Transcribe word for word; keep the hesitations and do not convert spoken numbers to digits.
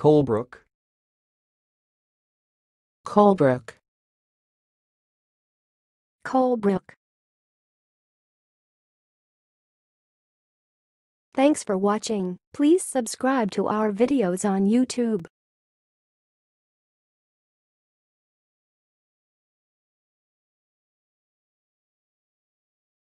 Colebrooke. colebrooke, colebrooke. Thanks for watching. Please subscribe to our videos on YouTube.